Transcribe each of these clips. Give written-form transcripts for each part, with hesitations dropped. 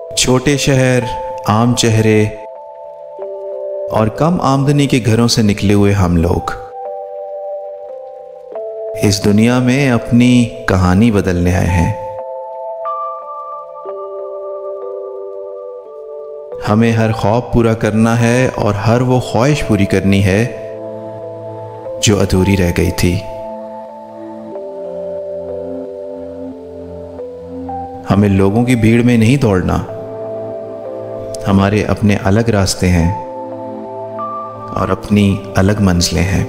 छोटे शहर, आम चेहरे और कम आमदनी के घरों से निकले हुए हम लोग इस दुनिया में अपनी कहानी बदलने आए हैं। हमें हर ख्वाब पूरा करना है और हर वो ख्वाहिश पूरी करनी है जो अधूरी रह गई थी। हमें लोगों की भीड़ में नहीं दौड़ना, हमारे अपने अलग रास्ते हैं और अपनी अलग मंजिलें हैं।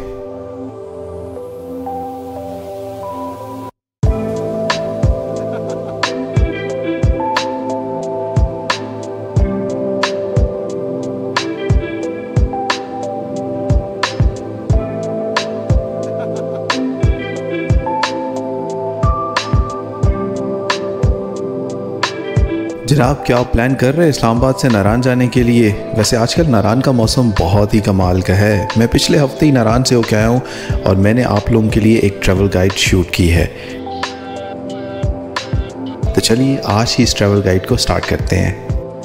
जनाब, क्या आप प्लान कर रहे हैं इस्लामाबाद से नारान जाने के लिए? वैसे आजकल नारान का मौसम बहुत ही कमाल का है। मैं पिछले हफ्ते ही नारान से होकर आया हूँ और मैंने आप लोगों के लिए एक ट्रैवल गाइड शूट की है। तो चलिए आज ही इस ट्रैवल गाइड को स्टार्ट करते हैं।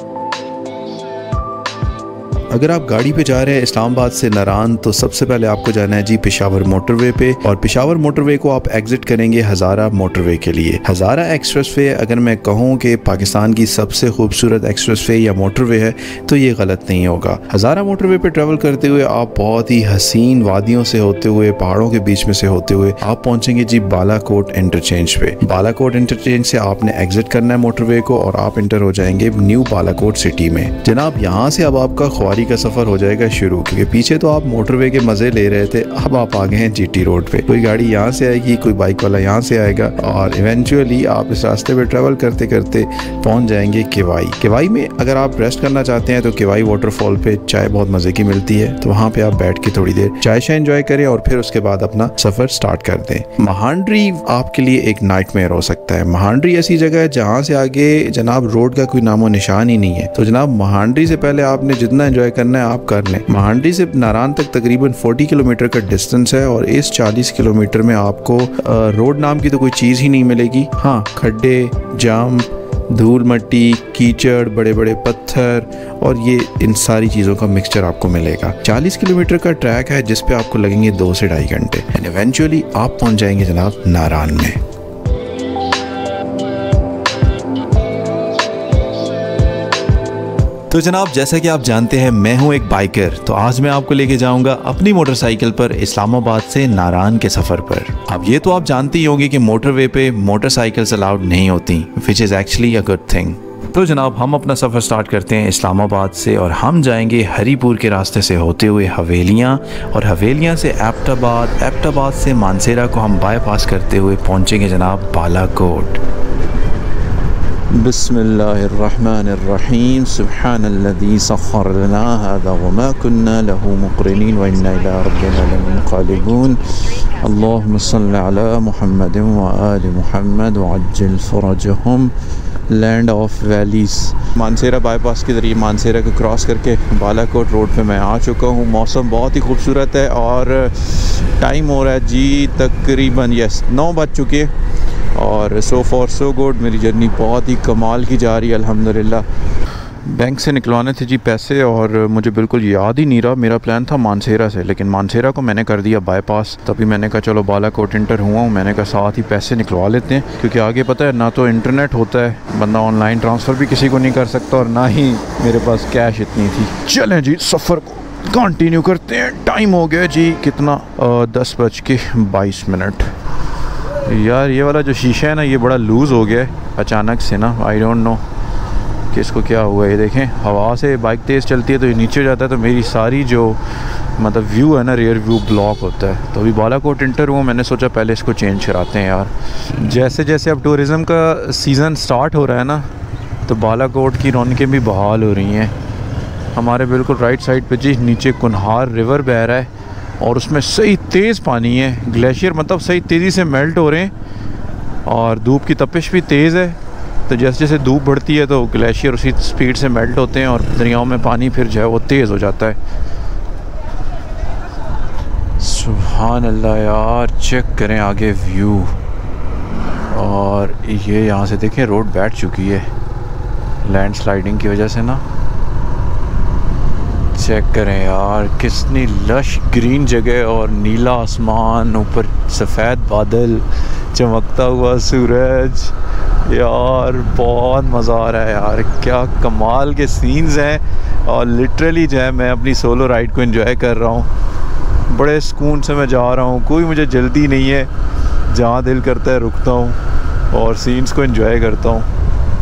अगर आप गाड़ी पे जा रहे हैं इस्लामाबाद से नारान तो सबसे पहले आपको जाना है जी पेशावर मोटरवे पे, और पेशावर मोटरवे को आप एग्जिट करेंगे हज़ारा मोटरवे के लिए। हज़ारा एक्सप्रेस वे अगर मैं कहूँ कि पाकिस्तान की सबसे खूबसूरत एक्सप्रेस वे या मोटरवे है तो ये गलत नहीं होगा। हज़ारा मोटरवे पे ट्रैवल करते हुए आप बहुत ही हसीन वादियों से होते हुए, पहाड़ों के बीच में से होते हुए आप पहुँचेंगे जी बालाकोट इंटरचेंज पे। बालाकोट इंटरचेंज से आपने एग्जिट करना है मोटरवे को और आप इंटर हो जाएंगे न्यू बालाकोट सिटी में। जनाब, यहाँ से अब आपका ख्वारी का सफर हो जाएगा शुरू, क्योंकि पीछे तो आप मोटरवे के मजे ले रहे थे, अब आप आ गए हैं जीटी रोड पे। कोई गाड़ी यहाँ से आएगी, कोई बाइक वाला यहाँ से आएगा और इवेंचुअली आप इस रास्ते पे ट्रेवल करते करते पहुंच जाएंगे केवाई। केवाई में अगर आप रेस्ट करना चाहते हैं तो केवाई वाटरफॉल पे चाय बहुत मजे की मिलती है, तो वहाँ पे आप बैठ के थोड़ी देर चाय शाय एंजॉय करें और फिर उसके बाद अपना सफर स्टार्ट कर दें। महांडरी आपके लिए एक नाइटमेयर हो सकता है। महांडरी ऐसी जगह है जहाँ से आगे जनाब रोड का कोई नामो निशान ही नहीं है। तो जनाब महांडरी से पहले आपने जितना एंजॉय करना है आप कर लें। महांडरी से नारान तक तकरीबन 40 किलोमीटर का डिस्टेंस है और इस 40 किलोमीटर में आपको रोड नाम की तो कोई चीज़ ही नहीं मिलेगी। हाँ, खड्डे, जाम, धूल मट्टी, कीचड़, बड़े बड़े पत्थर और ये इन सारी चीज़ों का मिक्सचर आपको मिलेगा। 40 किलोमीटर का ट्रैक है जिस पे आपको लगेंगे 2 से ढाई घंटे एंड इवेंचुअली आप पहुंच जाएंगे जनाब नारान में। तो जनाब, जैसा कि आप जानते हैं मैं हूं एक बाइकर, तो आज मैं आपको लेके जाऊंगा अपनी मोटरसाइकिल पर इस्लामाबाद से नारान के सफ़र पर। अब ये तो आप जानते ही होंगे कि मोटरवे पे मोटरसाइकिल्स अलाउड नहीं होती, which is actually a good thing. तो जनाब, हम अपना सफ़र स्टार्ट करते हैं इस्लामाबाद से और हम जाएंगे हरीपुर के रास्ते से होते हुए हवेलियाँ और हवेलियाँ से एबटाबाद, एबटाबाद से मानसेरा को हम बाईपास करते हुए पहुँचेंगे जनाब बालाकोट। बिस्मिल्लाहिर्रहमानिर्रहीम, सुब्हानल्लज़ी सख़्ख़र लना हाज़ा वमा कुन्ना लहू मुक़रिनीन व इन्ना इला रब्बिना लमुनक़लिबून। अल्लाहुम्मा सल्लि अला मुहम्मदिन व आलि मुहम्मद व अज्जिल फ़रजहुम। Land of valleys. Mansehra bypass के ज़रिए मानसेरा को क्रॉस करके बालाकोट रोड पे मैं आ चुका हूँ। मौसम बहुत ही खूबसूरत है और टाइम हो रहा है जी तकरीबन 9 बज चुके हैं और सो फॉर सो गुड। मेरी जर्नी बहुत ही कमाल की जा रही है अल्हम्दुलिल्लाह। बैंक से निकलवाने थे जी पैसे और मुझे बिल्कुल याद ही नहीं रहा। मेरा प्लान था मानसेरा से, लेकिन मानसेरा को मैंने कर दिया बाईपास। तभी मैंने कहा चलो बालाकोट इंटर हुआ हूँ, मैंने कहा साथ ही पैसे निकलवा लेते हैं, क्योंकि आगे पता है ना तो इंटरनेट होता है, बंदा ऑनलाइन ट्रांसफ़र भी किसी को नहीं कर सकता और ना ही मेरे पास कैश इतनी थी। चलें जी सफ़र को कंटिन्यू करते हैं। टाइम हो गया जी कितना, 10:22। यार ये वाला जो शीशा है ना ये बड़ा लूज़ हो गया है अचानक से ना, आई डोंट नो कि इसको क्या हुआ है। ये देखें, हवा से बाइक तेज़ चलती है तो ये नीचे हो जाता है, तो मेरी सारी जो मतलब व्यू है ना, रियर व्यू ब्लॉक होता है। तो अभी बालाकोट इंटर हुआ, मैंने सोचा पहले इसको चेंज कराते हैं यार। जैसे जैसे अब टूरिज़म का सीज़न स्टार्ट हो रहा है ना तो बालाकोट की रौनकें भी बहाल हो रही हैं। हमारे बिल्कुल राइट साइड पे जी नीचे कुनहार रिवर बह रहा है और उसमें सही तेज़ पानी है। ग्लेशियर मतलब सही तेज़ी से मेल्ट हो रहे हैं और धूप की तपिश भी तेज़ है। तो जैसे जैसे धूप बढ़ती है तो ग्लेशियर उसी स्पीड से मेल्ट होते हैं और दरियाओं में पानी फिर जो है वो तेज़ हो जाता है। सुभान अल्लाह यार, चेक करें आगे व्यू। और ये यहाँ से देखें रोड बैठ चुकी है। लैंड स्लाइडिंग की वजह से ना। चेक करें यार कितनी लश ग्रीन जगह और नीला आसमान, ऊपर सफ़ेद बादल, चमकता हुआ सूरज। यार बहुत मज़ा आ रहा है यार, क्या कमाल के सीन्स हैं। और लिटरली जो है मैं अपनी सोलो राइड को एंजॉय कर रहा हूँ, बड़े सुकून से मैं जा रहा हूँ, कोई मुझे जल्दी नहीं है, जहाँ दिल करता है रुकता हूँ और सीन्स को एंजॉय करता हूँ।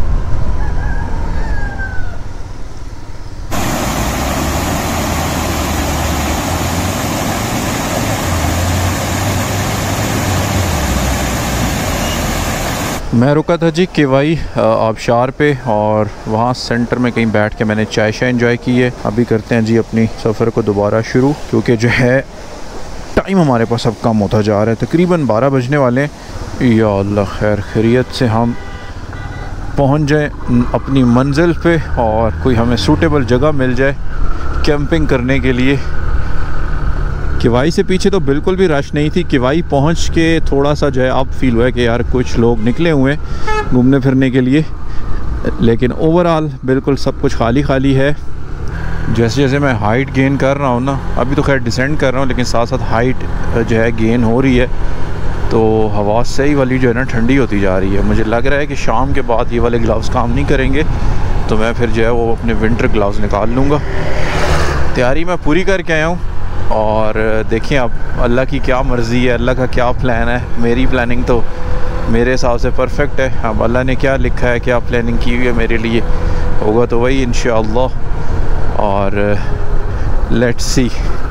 मैं रुका था जी केवाई आबशार पे, और वहाँ सेंटर में कहीं बैठ के मैंने चाय शाय एंजॉय की है। अभी करते हैं जी अपनी सफ़र को दोबारा शुरू, क्योंकि जो है टाइम हमारे पास अब कम होता जा रहा है। तकरीबन 12 बजने वाले हैं। या अल्लाह खैर खैरियत से हम पहुँच जाएं अपनी मंजिल पे और कोई हमें सूटेबल जगह मिल जाए कैंपिंग करने के लिए। केवाई से पीछे तो बिल्कुल भी रश नहीं थी। केवाई पहुंच के थोड़ा सा जो है अब फील हुआ है कि यार कुछ लोग निकले हुए हैं घूमने फिरने के लिए, लेकिन ओवरऑल बिल्कुल सब कुछ खाली खाली है। जैसे जैसे मैं हाइट गेन कर रहा हूँ ना, अभी तो खैर डिसेंड कर रहा हूँ, लेकिन साथ साथ हाइट जो है गेन हो रही है, तो हवा सही वाली जो है ना ठंडी होती जा रही है। मुझे लग रहा है कि शाम के बाद ये वाले ग्लव्स काम नहीं करेंगे, तो मैं फिर जो है वो अपने विंटर ग्लव्स निकाल लूँगा। तैयारी मैं पूरी करके आया हूँ और देखिए अब अल्लाह की क्या मर्ज़ी है, अल्लाह का क्या प्लान है। मेरी प्लानिंग तो मेरे हिसाब से परफेक्ट है। अब अल्लाह ने क्या लिखा है, क्या प्लानिंग की हुई है मेरे लिए, होगा तो वही इंशाअल्लाह। और लेट्स सी।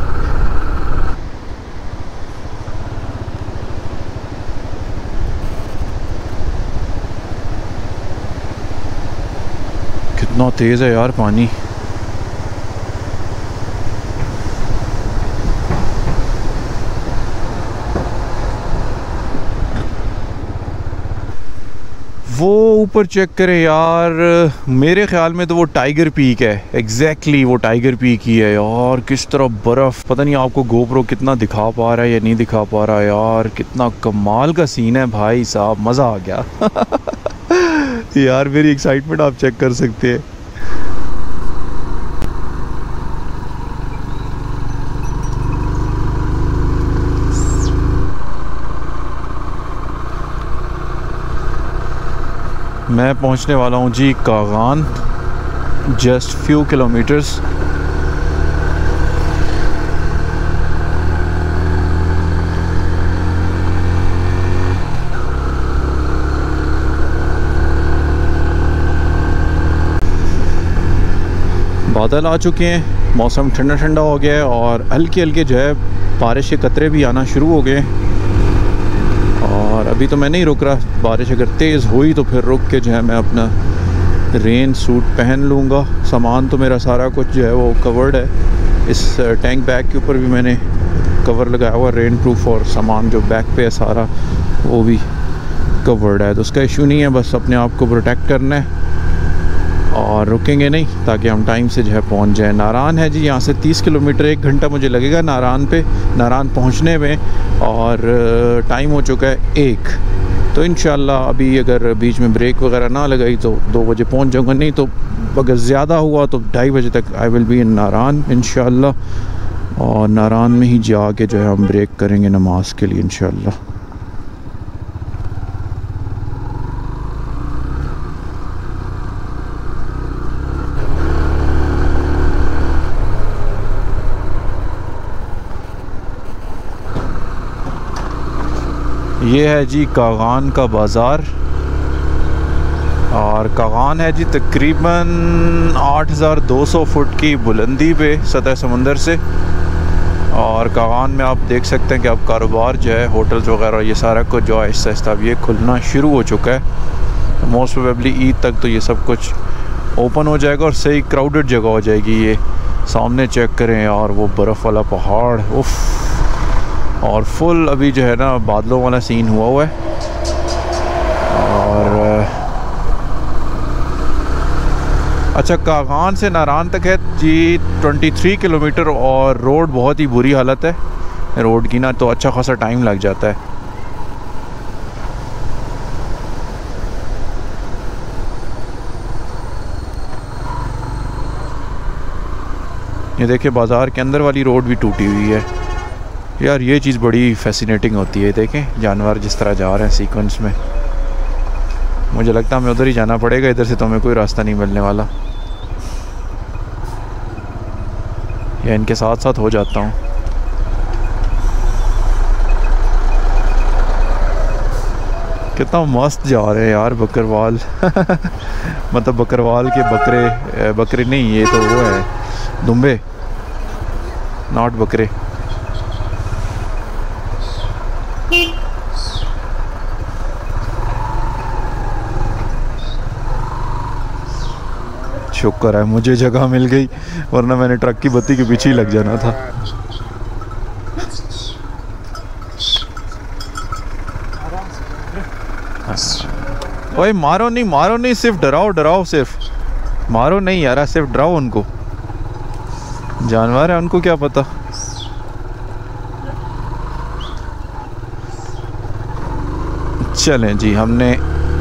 कितना तेज़ है यार पानी। वो ऊपर चेक करें यार, मेरे ख्याल में तो वो टाइगर पीक है। एग्जैक्टली वो टाइगर पीक ही है यार। किस तरह बर्फ़, पता नहीं आपको गोप्रो कितना दिखा पा रहा है या नहीं दिखा पा रहा है यार। कितना कमाल का सीन है भाई साहब, मज़ा आ गया। यार मेरी एक्साइटमेंट आप चेक कर सकते हैं। मैं पहुंचने वाला हूं जी कागान, जस्ट फ्यू किलोमीटर्स। बादल आ चुके हैं, मौसम ठंडा ठंडा हो गया है और हल्के हल्के जो है बारिश के कतरे भी आना शुरू हो गए। और अभी तो मैं नहीं रुक रहा, बारिश अगर तेज़ हुई तो फिर रुक के जो है मैं अपना रेन सूट पहन लूँगा। सामान तो मेरा सारा कुछ जो है वो कवर्ड है। इस टैंक बैग के ऊपर भी मैंने कवर लगाया हुआ रेन प्रूफ, और सामान जो बैग पे है सारा वो भी कवर्ड है, तो उसका इशू नहीं है। बस अपने आप को प्रोटेक्ट करना है और रुकेंगे नहीं, ताकि हम टाइम से जो है पहुंच जाए। नारान है जी यहाँ से 30 किलोमीटर, 1 घंटा मुझे लगेगा नारान पहुंचने में, और टाइम हो चुका है 1। तो इंशाल्लाह अभी अगर बीच में ब्रेक वगैरह ना लगाई तो 2 बजे पहुंच जाऊंगा, नहीं तो अगर ज़्यादा हुआ तो 2:30 बजे तक आई विल बी इन नारान इंशाल्लाह। और नारान में ही जाके जो है हम ब्रेक करेंगे नमाज के लिए इंशाल्लाह। ये है जी कागान का बाज़ार, और कागान है जी तकरीबन 8200 फुट की बुलंदी पे सतह समंदर से। और कागान में आप देख सकते हैं कि अब कारोबार जो है होटल्स वगैरह ये सारा कुछ जो आहिस्ता आहिस्ता अब ये खुलना शुरू हो चुका है। मोस्ट प्रोबेबली ईद तक तो ये सब कुछ ओपन हो जाएगा और सही क्राउडेड जगह हो जाएगी। ये सामने चेक करें यार, वो बर्फ़ वाला पहाड़, उफ़। और फुल अभी जो है ना बादलों वाला सीन हुआ है। और अच्छा, कागान से नारान तक है जी 23 किलोमीटर, और रोड बहुत ही बुरी हालत है रोड की ना, तो अच्छा खासा टाइम लग जाता है। ये देखिए बाज़ार के अंदर वाली रोड भी टूटी हुई है यार। ये चीज़ बड़ी फैसिनेटिंग होती है। देखें जानवर जिस तरह जा रहे हैं सीक्वेंस में। मुझे लगता है हमें उधर ही जाना पड़ेगा, इधर से तो हमें कोई रास्ता नहीं मिलने वाला। या इनके साथ साथ हो जाता हूँ। कितना मस्त जा रहे हैं यार बकरवाल। मतलब बकरवाल के बकरे, बकरे नहीं, ये तो वो है दुम्बे, नॉट बकरे। शुक्र है मुझे जगह मिल गई, वरना मैंने ट्रक की बत्ती के पीछे ही लग जाना था। ओए मारो नहीं, सिर्फ डराओ, सिर्फ मारो नहीं यार, सिर्फ डराओ उनको। जानवर है, उनको क्या पता। चलें जी, हमने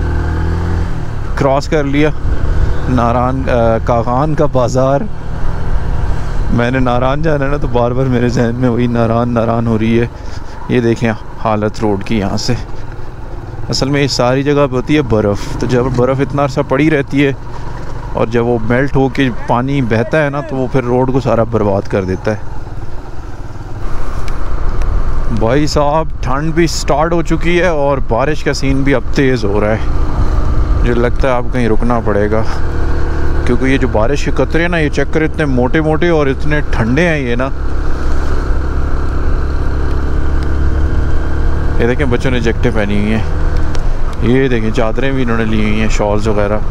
क्रॉस कर लिया नारान कागान का बाज़ार। मैंने नारान जाना है ना, तो बार बार मेरे जहन में वही नारान हो रही है। ये देखें हालत रोड की यहाँ से। असल में ये सारी जगह पे होती है बर्फ़, तो जब बर्फ़ इतना अर्सा पड़ी रहती है और जब वो मेल्ट हो के पानी बहता है ना, तो वो फिर रोड को सारा बर्बाद कर देता है। भाई साहब ठंड भी स्टार्ट हो चुकी है और बारिश का सीन भी अब तेज़ हो रहा है। मुझे लगता है अब कहीं रुकना पड़ेगा, क्योंकि ये जो बारिश के कतरे हैं ना, ये चक्कर इतने मोटे मोटे और इतने ठंडे हैं ये ना। ये देखें बच्चों ने जैकेटें पहनी हुई हैं। ये देखें चादरें भी इन्होंने ली हुई हैं, शॉल्स वगैरह।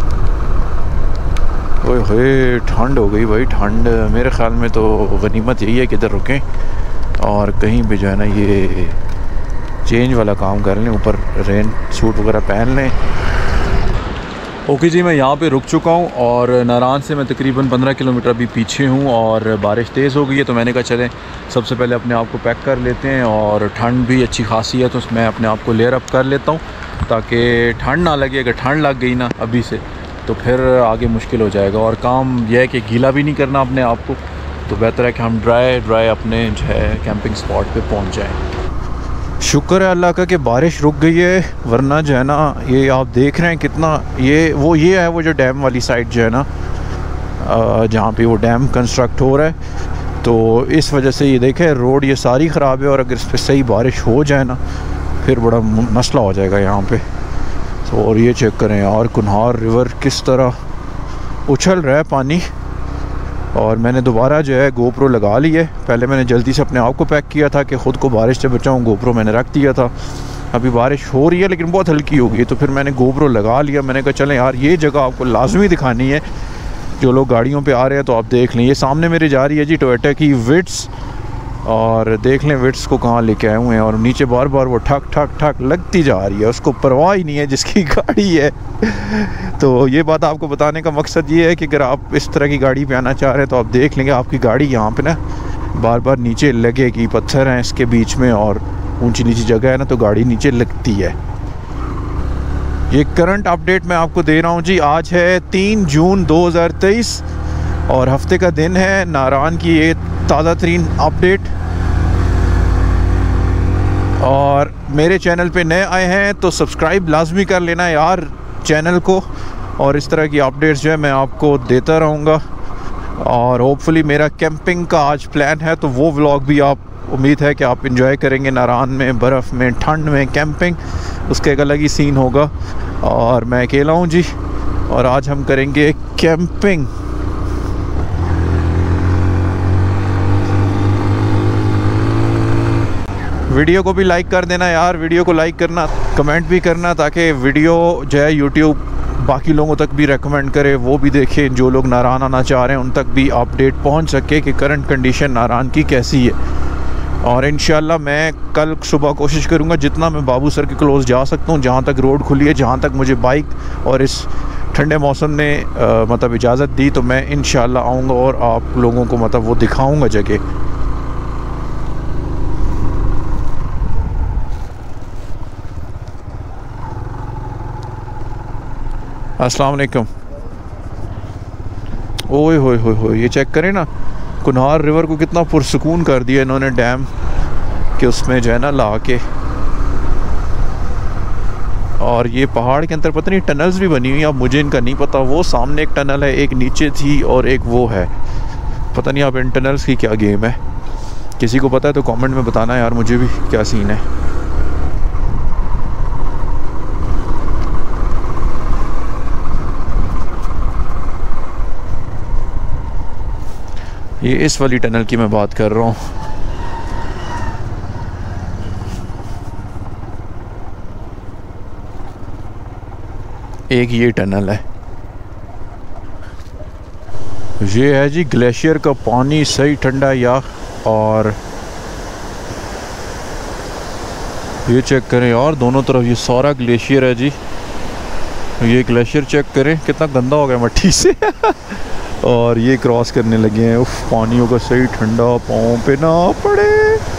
ओए होए ठंड हो गई भाई, ठंड। मेरे ख़्याल में तो गनीमत यही है कि इधर रुकें और कहीं भी जो है ना ये चेंज वाला काम कर लें, ऊपर रेन सूट वगैरह पहन लें। ओके जी, मैं यहाँ पे रुक चुका हूँ और नारान से मैं तकरीबन 15 किलोमीटर अभी पीछे हूँ और बारिश तेज़ हो गई है। तो मैंने कहा चलें सबसे पहले अपने आप को पैक कर लेते हैं, और ठंड भी अच्छी खासी है तो मैं अपने आप को लेयर अप कर लेता हूँ ताकि ठंड ना लगे। अगर ठंड लग गई ना अभी से तो फिर आगे मुश्किल हो जाएगा, और काम यह है कि गीला भी नहीं करना अपने आप को। तो बेहतर है कि हम ड्राई अपने जो है कैंपिंग स्पॉट पे पहुंच जाएं। शुक्र है अल्लाह का कि बारिश रुक गई है, वरना जो है ना ये आप देख रहे हैं कितना ये है वो जो डैम वाली साइड जो है ना, जहाँ पे वो डैम कंस्ट्रक्ट हो रहा है, तो इस वजह से ये देखें रोड ये सारी ख़राब है। और अगर इस पर सही बारिश हो जाए ना फिर बड़ा मसला हो जाएगा यहाँ पे। तो और ये चेक करें यार कुन्हार रिवर किस तरह उछल रहा है पानी। और मैंने दोबारा जो है गोप्रो लगा ली है। पहले मैंने जल्दी से अपने आप को पैक किया था कि ख़ुद को बारिश से बचाऊं, गोप्रो मैंने रख दिया था। अभी बारिश हो रही है लेकिन बहुत हल्की हो गई, तो फिर मैंने गोप्रो लगा लिया। मैंने कहा चलें यार ये जगह आपको लाजमी दिखानी है, जो लोग गाड़ियों पे आ रहे हैं तो आप देख लें। ये सामने मेरे जा रही है जी टोयोटा की विट्स, और देख लें विट्स को कहाँ लेके आए हुए हैं। और नीचे बार बार वो ठक ठक ठक लगती जा रही है, उसको परवाह ही नहीं है जिसकी गाड़ी है। तो ये बात आपको बताने का मकसद ये है कि अगर आप इस तरह की गाड़ी पे आना चाह रहे हैं तो आप देख लेंगे आपकी गाड़ी यहाँ पे ना बार बार नीचे लगेगी। पत्थर हैं इसके बीच में और ऊंची नीची जगह है ना, तो गाड़ी नीचे लगती है। ये करंट अपडेट मैं आपको दे रहा हूँ जी। आज है 3 जून 2023 और हफ्ते का दिन है। नारान की ये ताज़ा तरीन अपडेट। और मेरे चैनल पे नए आए हैं तो सब्सक्राइब लाजमी कर लेना यार चैनल को, और इस तरह की अपडेट्स जो है मैं आपको देता रहूँगा। और होपफुली मेरा कैंपिंग का आज प्लान है, तो वो व्लॉग भी आप उम्मीद है कि आप इंजॉय करेंगे। नारान में बर्फ़ में ठंड में कैंपिंग, उसका एक अलग ही सीन होगा। और मैं अकेला हूँ जी, और आज हम करेंगे कैंपिंग। वीडियो को भी लाइक कर देना यार, वीडियो को लाइक करना, कमेंट भी करना, ताकि वीडियो जो है यूट्यूब बाकी लोगों तक भी रेकमेंड करे, वो भी देखें। जो लोग नारान आना चाह रहे हैं उन तक भी अपडेट पहुंच सके कि करंट कंडीशन नारान की कैसी है। और इंशाल्लाह मैं कल सुबह कोशिश करूंगा जितना मैं बाबू सर के क्लोज़ जा सकता हूं, जहां तक रोड खुली है, जहां तक मुझे बाइक और इस ठंडे मौसम ने मतलब इजाज़त दी, तो मैं इंशाल्लाह आऊँगा और आप लोगों को मतलब वो दिखाऊँगा जगह। अस्सलाम वालेकुम। ओए होए होए होए, ये चेक करें ना कुनहार रिवर को कितना पुरसुकून कर दिया इन्होंने डैम के उसमें जो है ना ला के। और ये पहाड़ के अंदर पता नहीं टनल्स भी बनी हुई हैं, अब मुझे इनका नहीं पता। वो सामने एक टनल है, एक नीचे थी और एक वो है, पता नहीं अब इन टनल्स की क्या गेम है। किसी को पता है तो कमेंट में बताना यार मुझे भी क्या सीन है। ये इस वाली टनल की मैं बात कर रहा हूँ। एक ये टनल है। ये है जी ग्लेशियर का पानी, सही ठंडा या। और ये चेक करें यार, दोनों तरफ ये सारा ग्लेशियर है जी। ये ग्लेशियर चेक करें कितना गंदा हो गया मट्टी से। और ये क्रॉस करने लगे हैं। उफ, पानी होगा सही ठंडा, पाँव पे ना पड़े।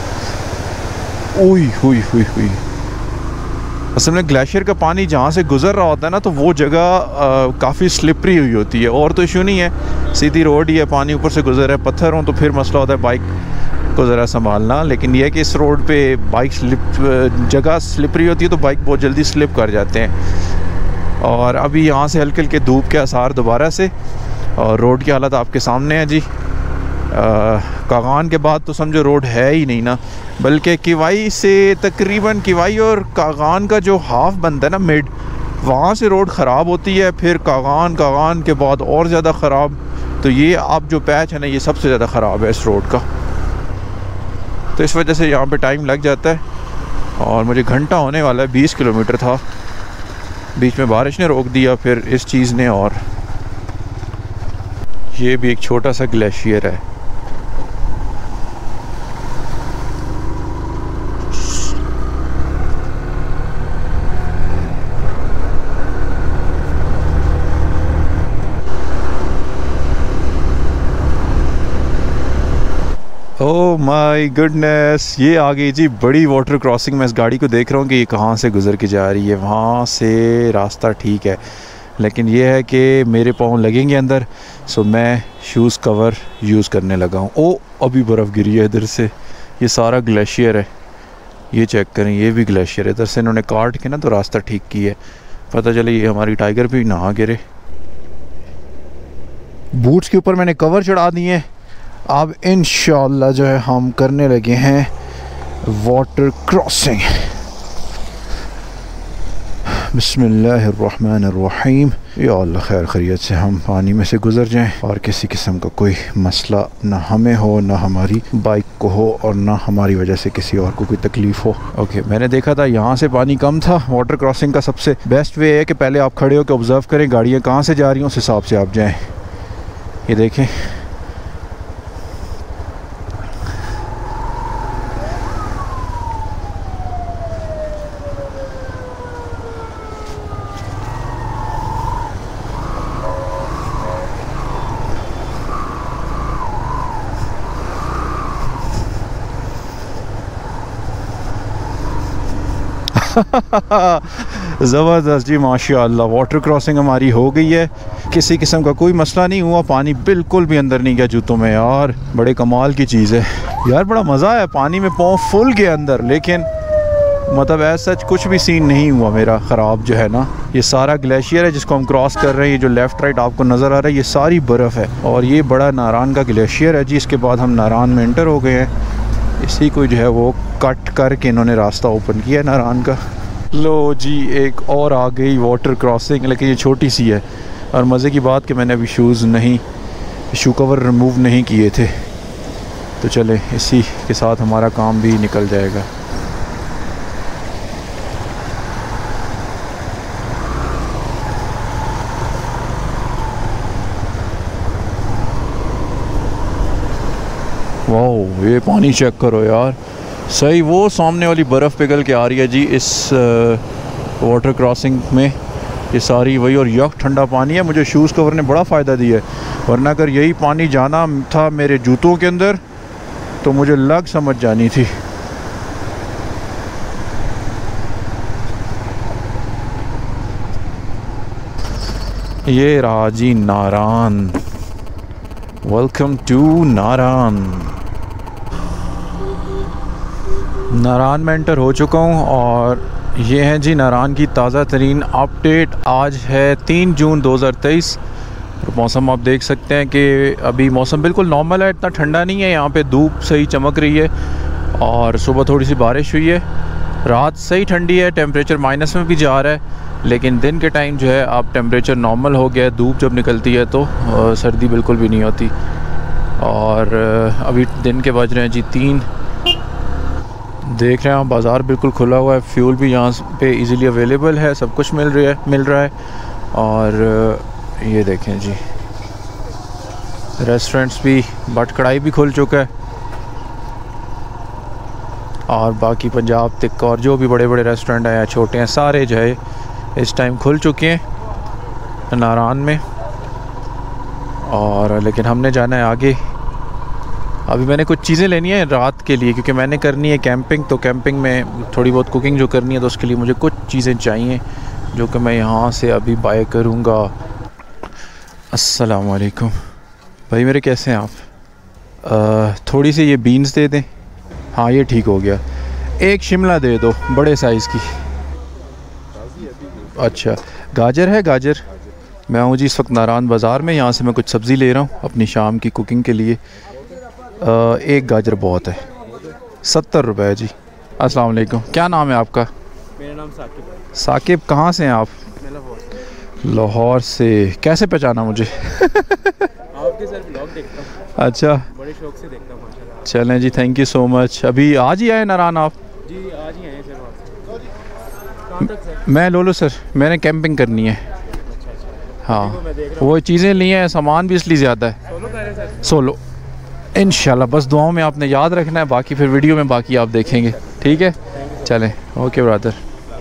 ओई हुई हुई हुई। असल में ग्लेशियर का पानी जहाँ से गुजर रहा होता है ना, तो वो जगह काफ़ी स्लिपरी हुई होती है। और तो इशू नहीं है, सीधी रोड ही है, पानी ऊपर से गुजर है। पत्थर हों तो फिर मसला होता है बाइक को ज़रा संभालना। लेकिन यह है कि इस रोड पे बाइक जगह स्लिपरी होती है तो बाइक बहुत जल्दी स्लिप कर जाते हैं। और अभी यहाँ से हल्के हल्के धूप के आसार दोबारा से। और रोड की हालत आपके सामने है जी। कागान के बाद तो समझो रोड है ही नहीं ना, बल्कि किवाई से तकरीबन किवाई और कागान का जो हाफ बनता है ना मिड, वहाँ से रोड ख़राब होती है। फिर कागान के बाद और ज़्यादा ख़राब। तो ये आप जो पैच है ना, ये सबसे ज़्यादा ख़राब है इस रोड का। तो इस वजह से यहाँ पे टाइम लग जाता है। और मुझे घंटा होने वाला है, 20 किलोमीटर था। बीच में बारिश ने रोक दिया, फिर इस चीज़ ने। और ये भी एक छोटा सा ग्लेशियर है। ओह माय गुडनेस, ये आ गई जी बड़ी वाटर क्रॉसिंग। मैं इस गाड़ी को देख रहा हूँ कि ये कहाँ से गुज़र के जा रही है। वहाँ से रास्ता ठीक है, लेकिन ये है कि मेरे पाँव लगेंगे अंदर, सो मैं शूज़ कवर यूज़ करने लगा हूँ। ओ, अभी बर्फ़ गिरी है इधर से। ये सारा ग्लेशियर है, ये चेक करें, ये भी ग्लेशियर है। इधर से इन्होंने काट के ना तो रास्ता ठीक किया है। पता चले ये हमारी टाइगर भी ना गिरे। बूट्स के ऊपर मैंने कवर चढ़ा दिए हैं। अब इंशाअल्लाह जो है हम करने लगे हैं वाटर क्रॉसिंग। बिस्मिल्लाहिर्रहमानिर्रहीम। या अल्लाह खैर खैरियत से हम पानी में से गुज़र जाएं और किसी किस्म का कोई मसला ना हमें हो, ना हमारी बाइक को हो, और ना हमारी वजह से किसी और को कोई तकलीफ़ हो। ओके, मैंने देखा था यहाँ से पानी कम था। वाटर क्रॉसिंग का सबसे बेस्ट वे है कि पहले आप खड़े होकर ऑब्ज़र्व करें गाड़ियाँ कहाँ से जा रही हैं, उस हिसाब से आप जाएँ। ये देखें, ज़बरदस्त जी, माशाअल्लाह। वाटर क्रॉसिंग हमारी हो गई है, किसी किस्म का कोई मसला नहीं हुआ। पानी बिल्कुल भी अंदर नहीं गया जूतों में यार, बड़े कमाल की चीज़ है यार। बड़ा मज़ा आया, पानी में पाँव फुल गए अंदर, लेकिन मतलब ऐसा सच कुछ भी सीन नहीं हुआ मेरा ख़राब जो है ना। ये सारा ग्लेशियर है जिसको हम क्रॉस कर रहे हैं। ये जो लेफ़्ट राइट आपको नज़र आ रहा है, ये सारी बर्फ़ है। और ये बड़ा नारान का ग्लेशियर है जी। इसके बाद हम नारान में एंटर हो गए हैं। इसी को जो है वो कट करके इन्होंने रास्ता ओपन किया है नारान का। लो जी, एक और आ गई वाटर क्रॉसिंग, लेकिन ये छोटी सी है। और मज़े की बात कि मैंने अभी शू कवर रिमूव नहीं किए थे। तो चले, इसी के साथ हमारा काम भी निकल जाएगा। वाह, ये पानी चेक करो यार, सही वो सामने वाली बर्फ़ पिघल के आ रही है जी इस वाटर क्रॉसिंग में। ये सारी वही, और यक ठंडा पानी है। मुझे शूज़ कवर ने बड़ा फ़ायदा दिया है, वरना अगर यही पानी जाना था मेरे जूतों के अंदर तो मुझे लग समझ जानी थी। ये रहा जी नारान। वेलकम टू नारान। नारान में एंटर हो चुका हूँ और ये है जी नारान की ताज़ा तरीन अपडेट। आज है 3 जून 2023। मौसम आप देख सकते हैं कि अभी मौसम बिल्कुल नॉर्मल है, इतना ठंडा नहीं है। यहाँ पे धूप सही चमक रही है और सुबह थोड़ी सी बारिश हुई है। रात सही ठंडी है, टेम्परेचर माइनस में भी जा रहा है, लेकिन दिन के टाइम जो है अब टेम्परेचर नॉर्मल हो गया है। धूप जब निकलती है तो सर्दी बिल्कुल भी नहीं होती। और अभी दिन के बज रहे हैं जी 3। देख रहे हैं बाज़ार बिल्कुल खुला हुआ है, फ्यूल भी यहाँ पे इजीली अवेलेबल है, सब कुछ मिल रहा है। और ये देखें जी रेस्टोरेंट्स भी, बट कढ़ाई भी खुल चुका है और बाकी पंजाब तक और जो भी बड़े बड़े रेस्टोरेंट हैं, छोटे हैं, सारे जो है इस टाइम खुल चुके हैं नारान में। और लेकिन हमने जाना है आगे। अभी मैंने कुछ चीज़ें लेनी है रात के लिए, क्योंकि मैंने करनी है कैंपिंग। तो कैंपिंग में थोड़ी बहुत कुकिंग जो करनी है, तो उसके लिए मुझे कुछ चीज़ें चाहिए जो कि मैं यहाँ से अभी बाय करूँगा। अस्सलाम वालेकुम भाई मेरे, कैसे हैं आप? थोड़ी सी ये बीन्स दे दें। हाँ ये ठीक हो गया। एक शिमला दे दो बड़े साइज़ की। अच्छा गाजर है? गाजर मैं हूँ जी इस वक्त नारान बाज़ार में। यहाँ से मैं कुछ सब्ज़ी ले रहा हूँ अपनी शाम की कुकिंग के लिए। एक गाजर बहुत है। 70 रुपये जी। अस्सलाम वालेकुम, क्या नाम है आपका? मेरा नाम साकिब है। साकिब, कहाँ से हैं आप? लाहौर से। कैसे पहचाना मुझे? आपके सर ब्लॉग देखता हूँ। अच्छा, बड़े शौक से देखता हूँ माशाल्लाह। चलें जी, थैंक यू सो मच। अभी आज ही आए नारान आप? जी आज ही आए सर वहाँ से। कहाँ तक सर? मैं लोलो सर, मैंने कैंपिंग करनी है। हाँ वो चीज़ें ली हैं, सामान भी इसलिए ज़्यादा है। सोलो कर रहे हैं सर? सोलो इंशाल्लाह, बस दुआओं में आपने याद रखना है, बाकी फिर वीडियो में बाकी आप देखेंगे, ठीक है? चलें, ओके ब्रदर।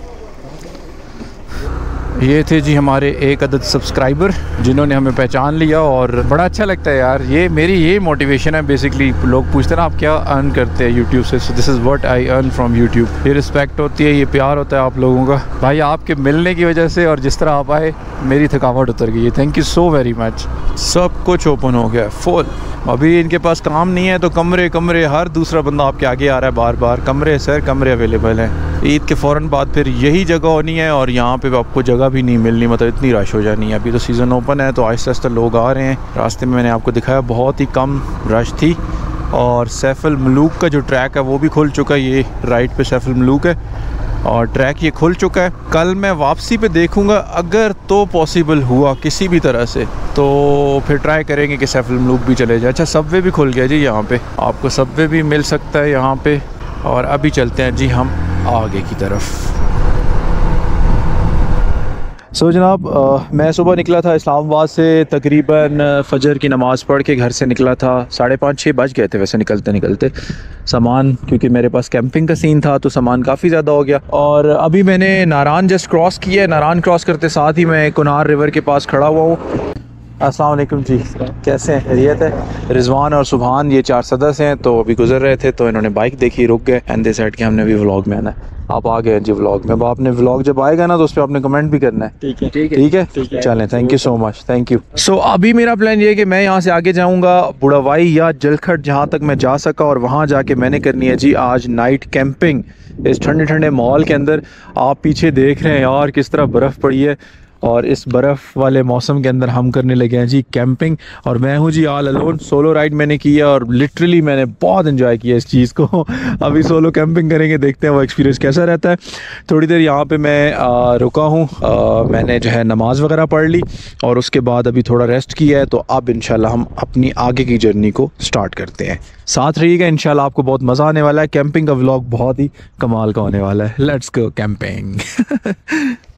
ये थे जी हमारे एक अदद सब्सक्राइबर जिन्होंने हमें पहचान लिया और बड़ा अच्छा लगता है यार। ये मेरी ये मोटिवेशन है बेसिकली। लोग पूछते हैं ना आप क्या अर्न करते हैं यूट्यूब से, so this is what I earn from YouTube. ये रिस्पेक्ट होती है, ये प्यार होता है आप लोगों का। भाई आपके मिलने की वजह से और जिस तरह आप आए, मेरी थकावट उतर गई है। Thank you so very much. सब कुछ ओपन हो गया फुल। अभी इनके पास काम नहीं है तो कमरे कमरे, हर दूसरा बंदा आपके आगे आ रहा है बार बार। कमरे सर, कमरे अवेलेबल हैं। ईद के फ़ौरन बाद फिर यही जगह होनी है और यहाँ पे आपको जगह भी नहीं मिलनी, मतलब इतनी रश हो जानी है। अभी तो सीज़न ओपन है तो आहिस्ता आहिस्ता लोग आ रहे हैं। रास्ते में मैंने आपको दिखाया बहुत ही कम रश थी। और सैफ अल मलूक का जो ट्रैक है वो भी खुल चुका है। ये राइट पे सैफ अल मलूक है और ट्रैक ये खुल चुका है। कल मैं वापसी पे देखूंगा, अगर तो पॉसिबल हुआ किसी भी तरह से तो फिर ट्राई करेंगे कि सैफ अल मलूक भी चले जाए। अच्छा सबवे भी खुल गया जी, यहाँ पे आपको सबवे भी मिल सकता है यहाँ पे। और अभी चलते हैं जी हम आगे की तरफ। सो जनाब मैं सुबह निकला था इस्लामाबाद से, तकरीबन फ़जर की नमाज़ पढ़ के घर से निकला था। 5:30-6 बज गए थे वैसे निकलते निकलते। सामान क्योंकि मेरे पास कैंपिंग का सीन था तो सामान काफ़ी ज़्यादा हो गया। और अभी मैंने नारान जस्ट क्रॉस किया है। नारान क्रॉस करते साथ ही मैं कुनार रिवर के पास खड़ा हुआ हूँ। अस्सलाम वालेकुम जी, कैसे हैं? खैरियत है? रिजवान और सुभान ये 4 सदस्य हैं, तो अभी गुजर रहे थे तो इन्होंने बाइक देखी, रुक गए एंड दे सेड कि हमने भी व्लॉग में आना है। आप आ गए जी व्लॉग में। अब आपने व्लॉग जब आएगा ना तो उस पर आपने कमेंट भी करना है। ठीक है ठीक है, चलें, thank you so much, thank you. So अभी मेरा प्लान ये है कि मैं यहाँ से आगे जाऊँगा बुढ़ावाई या जलखट, जहाँ तक मैं जा सका, और वहाँ जाके मैंने करनी है जी आज नाइट कैंपिंग इस ठंडे ठंडे माहौल के अंदर। आप पीछे देख रहे हैं यार किस तरह बर्फ़ पड़ी है और इस बर्फ़ वाले मौसम के अंदर हम करने लगे हैं जी कैंपिंग। और मैं हूँ जी ऑल अलोन। सोलो राइड मैंने की है और लिटरली मैंने बहुत एंजॉय किया इस चीज़ को। अभी सोलो कैंपिंग करेंगे, देखते हैं वो एक्सपीरियंस कैसा रहता है। थोड़ी देर यहाँ पे मैं रुका हूँ, मैंने जो है नमाज़ वगैरह पढ़ ली और उसके बाद अभी थोड़ा रेस्ट किया है। तो अब इंशाल्लाह हम अपनी आगे की जर्नी को स्टार्ट करते हैं। साथ रहिएगा, इंशाल्लाह आपको बहुत मज़ा आने वाला है। कैंपिंग का व्लॉग बहुत ही कमाल का होने वाला है। Let's go camping.